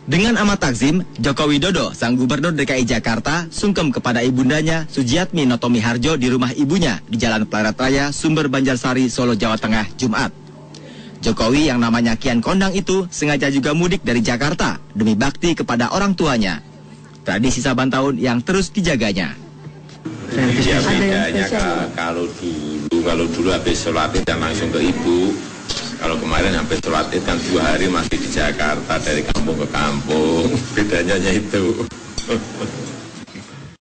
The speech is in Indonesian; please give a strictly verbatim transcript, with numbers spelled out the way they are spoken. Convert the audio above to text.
Dengan amat takzim, Joko Widodo, sang gubernur D K I Jakarta, sungkem kepada ibundanya Sujiatmi Notomi Harjo di rumah ibunya di Jalan Pleret Raya, Sumber Banjarsari, Solo, Jawa Tengah, Jumat. Jokowi yang namanya Kian Kondang itu sengaja juga mudik dari Jakarta demi bakti kepada orang tuanya. Tradisi Saban Tahun yang terus dijaganya. Ya bedanya kalau dulu, kalau dulu habis sholat id dan langsung ke ibu. Kalau kemarin sampai sholat id kan dua hari masih di Jakarta dari kampung ke kampung. Bedanya itu.